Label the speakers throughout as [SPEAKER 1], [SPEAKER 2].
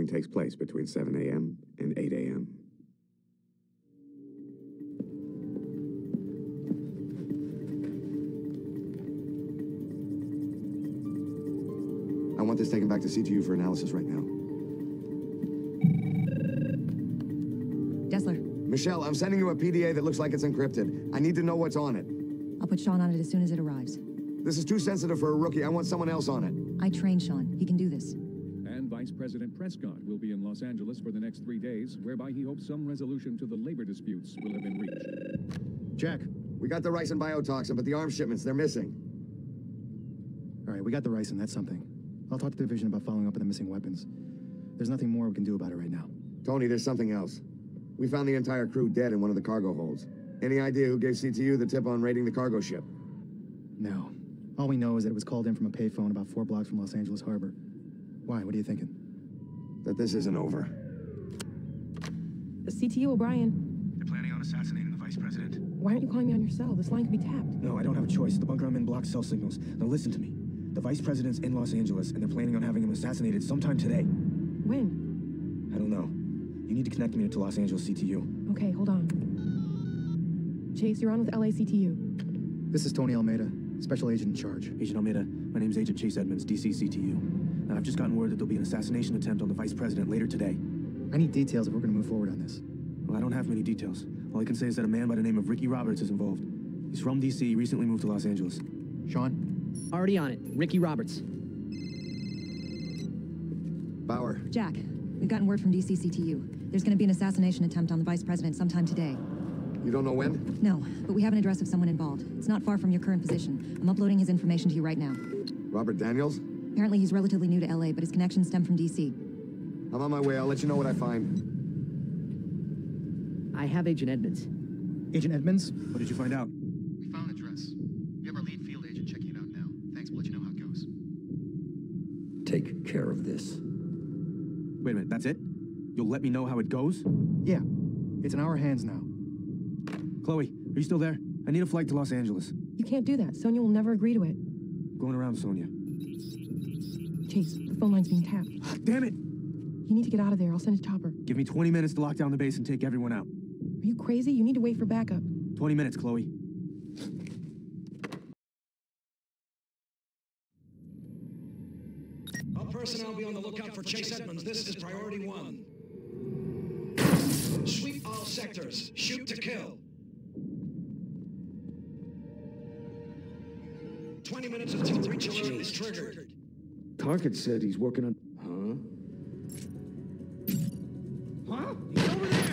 [SPEAKER 1] takes place between 7 a.m. and 8 a.m.
[SPEAKER 2] I want this taken back to CTU for analysis right now.
[SPEAKER 3] Dessler.
[SPEAKER 2] Michelle, I'm sending you a PDA that looks like it's encrypted. I need to know what's on it.
[SPEAKER 3] I'll put Sean on it as soon as it arrives.
[SPEAKER 2] This is too sensitive for a rookie. I want someone else on it.
[SPEAKER 3] I trained Sean. He can do this.
[SPEAKER 4] And Vice President Prescott will be in Los Angeles for the next 3 days, whereby he hopes some resolution to the labor disputes will have been reached.
[SPEAKER 5] Jack.
[SPEAKER 2] We got the rice and biotoxin, but the arms shipments, they're missing.
[SPEAKER 5] All right, we got the rice, and that's something. I'll talk to the division about following up on the missing weapons. There's nothing more we can do about it right now.
[SPEAKER 2] Tony, there's something else. We found the entire crew dead in one of the cargo holds. Any idea who gave CTU the tip on raiding the cargo ship?
[SPEAKER 5] No. All we know is that it was called in from a payphone about 4 blocks from Los Angeles Harbor. Why? What are you thinking?
[SPEAKER 2] That this isn't over.
[SPEAKER 6] The CTU, O'Brien.
[SPEAKER 7] They're planning on assassinating the vice president.
[SPEAKER 6] Why aren't you calling me on your cell? This line can be tapped.
[SPEAKER 7] No, I don't have a choice. The bunker I'm in blocks cell signals. Now listen to me. The vice president's in Los Angeles, and they're planning on having him assassinated sometime today.
[SPEAKER 6] When?
[SPEAKER 7] I don't know. You need to connect me to Los Angeles CTU.
[SPEAKER 6] Okay, hold on. Chase, you're on with LA CTU.
[SPEAKER 5] This is Tony Almeida, Special Agent in charge.
[SPEAKER 7] Agent Almeida, my name's Agent Chase Edmonds, DC CTU. Now, I've just gotten word that there'll be an assassination attempt on the vice president later today.
[SPEAKER 5] I need details if we're going to move forward on this.
[SPEAKER 7] Well, I don't have many details. All I can say is that a man by the name of Ricky Roberts is involved. He's from DC, recently moved to Los Angeles.
[SPEAKER 5] Sean?
[SPEAKER 8] Already on it. Ricky Roberts.
[SPEAKER 2] Bauer.
[SPEAKER 3] Jack, we've gotten word from DC CTU. There's going to be an assassination attempt on the vice president sometime today.
[SPEAKER 2] You don't know when?
[SPEAKER 3] No, but we have an address of someone involved. It's not far from your current position. I'm uploading his information to you right now.
[SPEAKER 2] Robert Daniels?
[SPEAKER 3] Apparently he's relatively new to LA, but his connections stem from DC.
[SPEAKER 2] I'm on my way. I'll let you know what I find.
[SPEAKER 8] I have Agent Edmonds.
[SPEAKER 5] Agent Edmonds?
[SPEAKER 7] What did you find out?
[SPEAKER 9] We found an address. We have our lead field agent checking it out now. Thanks, we'll let you know how it goes.
[SPEAKER 10] Take care of this.
[SPEAKER 7] Wait a minute, that's it? You'll let me know how it goes?
[SPEAKER 5] Yeah. It's in our hands now.
[SPEAKER 7] Chloe, are you still there? I need a flight to Los Angeles.
[SPEAKER 6] You can't do that. Sonia will never agree to it.
[SPEAKER 7] I'm going around, Sonia.
[SPEAKER 6] Chase, the phone line's being tapped.
[SPEAKER 7] Damn it!
[SPEAKER 6] You need to get out of there. I'll send a chopper.
[SPEAKER 7] Give me 20 minutes to lock down the base and take everyone out.
[SPEAKER 6] Are you crazy? You need to wait for backup.
[SPEAKER 7] 20 minutes, Chloe.
[SPEAKER 11] All personnel be on the lookout for Chase Edmonds. This is priority 1. Sweep all sectors. Shoot to kill. 20 minutes until reach alert is triggered.
[SPEAKER 10] Target said he's working on...
[SPEAKER 11] Huh? He's over there!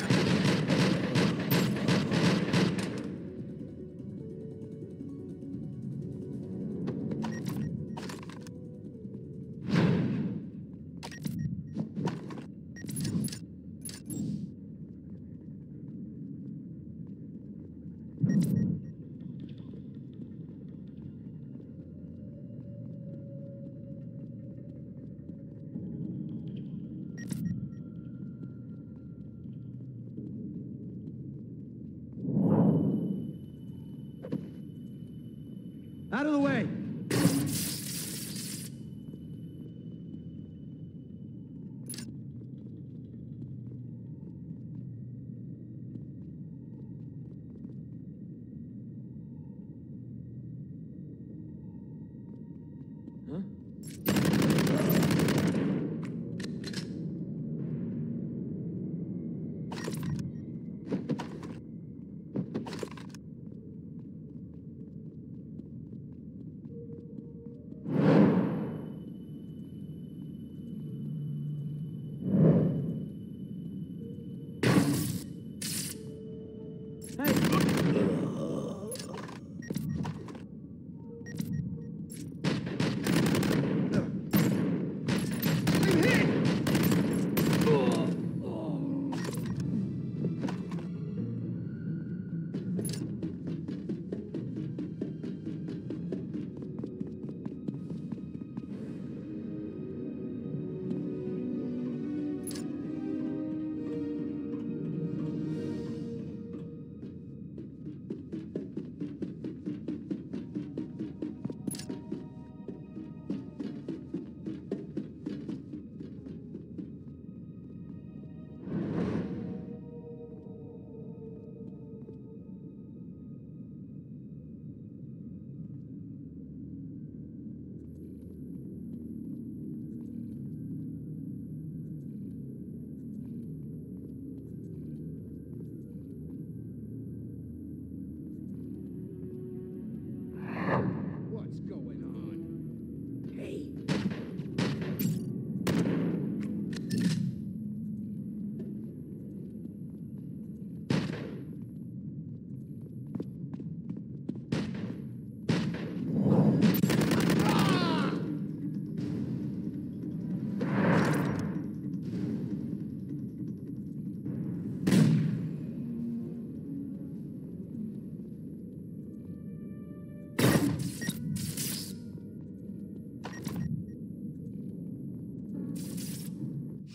[SPEAKER 8] Out of the way!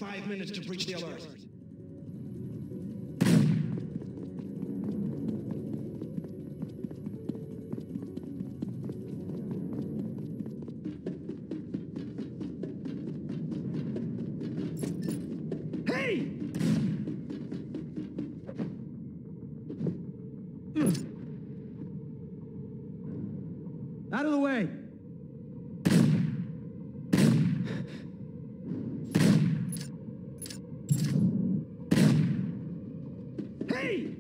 [SPEAKER 11] 5 minutes to breach the alert.
[SPEAKER 10] Hey! Out of the way! Hey!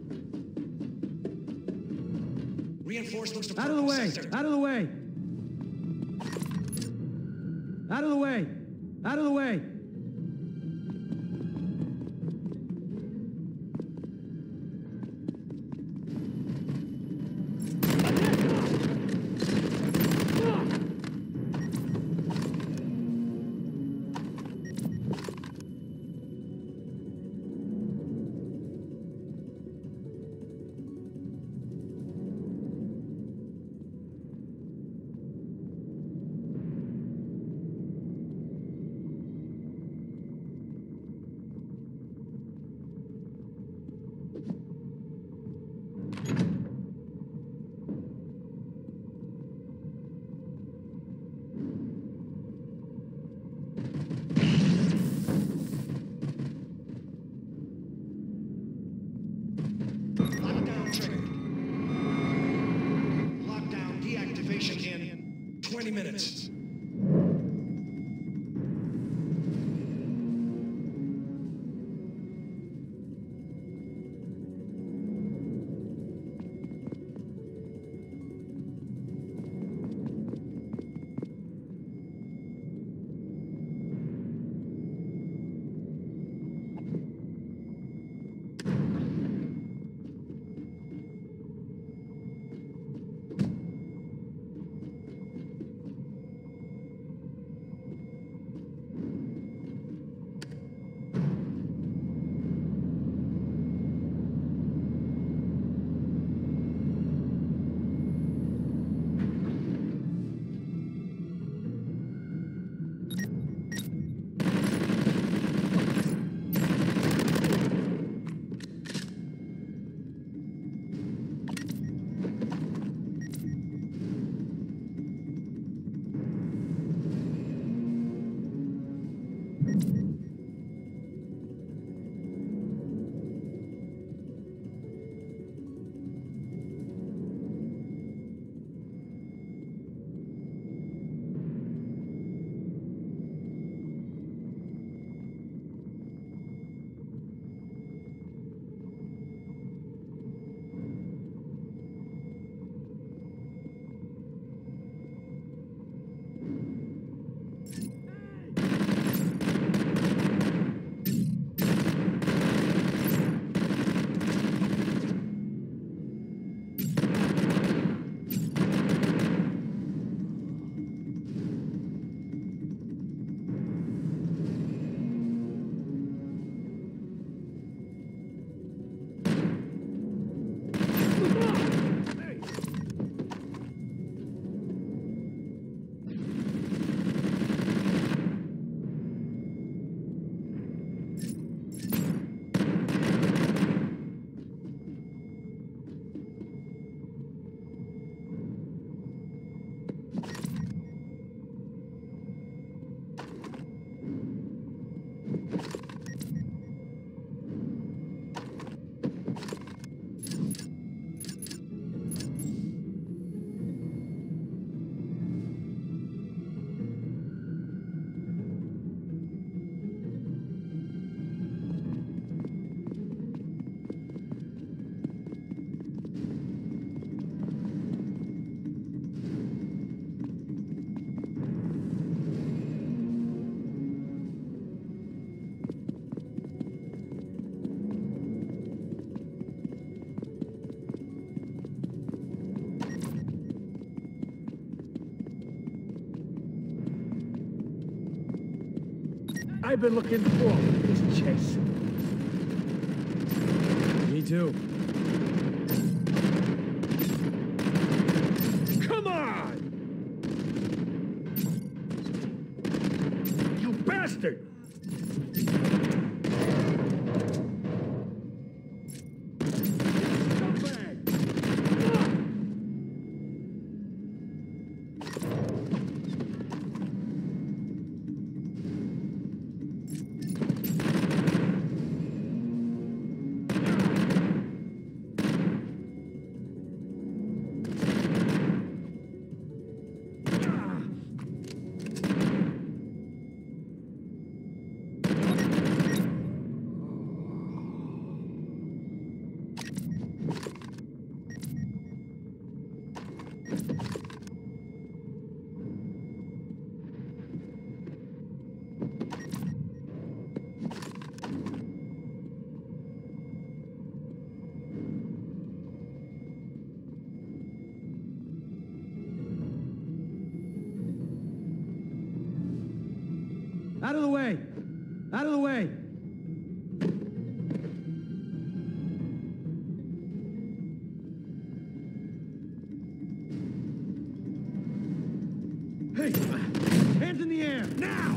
[SPEAKER 11] Reinforcements to
[SPEAKER 10] Out of the way!
[SPEAKER 11] sector.
[SPEAKER 10] Out of the way! Out of the way! Out of the way!
[SPEAKER 11] Lockdown triggered. Lockdown deactivation in 20 minutes.
[SPEAKER 10] I've been looking forward to this chase.
[SPEAKER 5] Me too.
[SPEAKER 10] Come on! You bastard! Out of the way! Out of the way! Hey! Hands in the air! Now!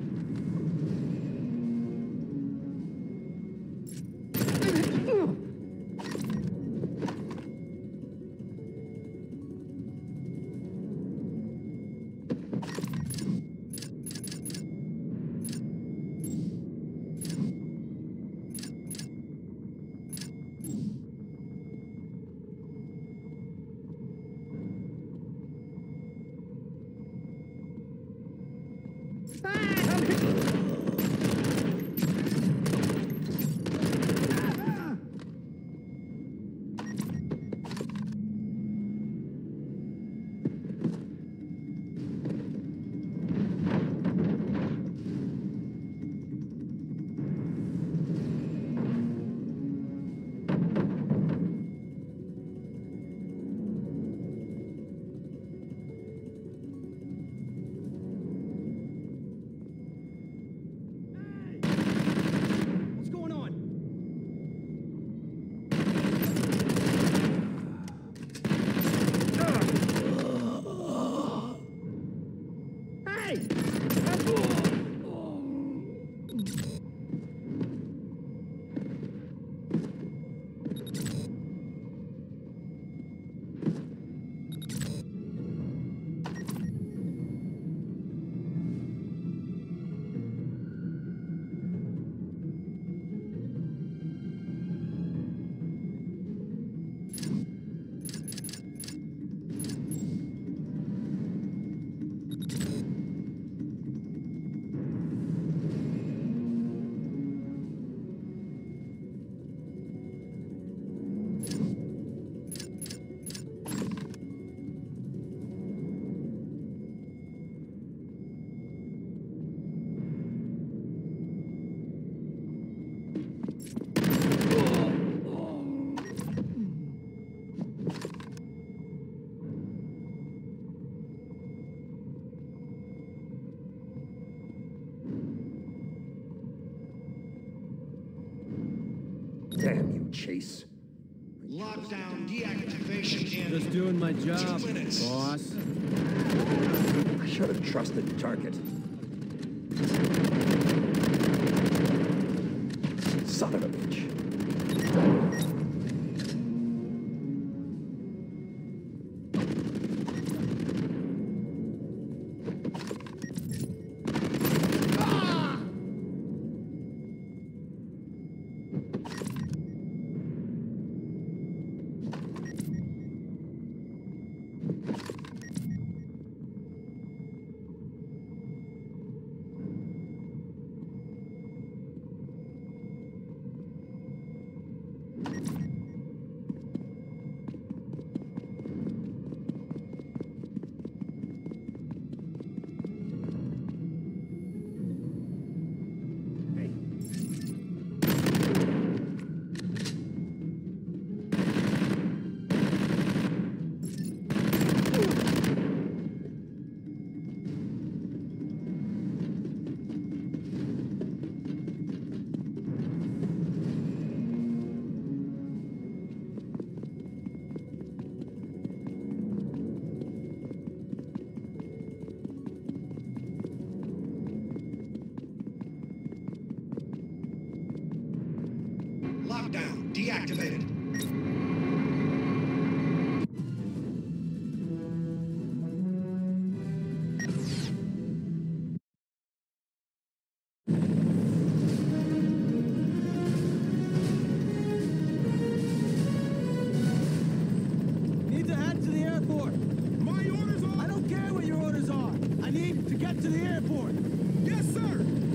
[SPEAKER 12] Damn you, Chase.
[SPEAKER 11] Lockdown deactivation in...
[SPEAKER 10] Just doing my job,
[SPEAKER 11] 2 minutes.
[SPEAKER 10] boss.
[SPEAKER 12] I should have trusted the target. Son of a bitch.
[SPEAKER 11] Lockdown deactivated.
[SPEAKER 10] Need to head to the airport. My orders are... I don't care what your orders are. I need to get to the airport. Yes, sir.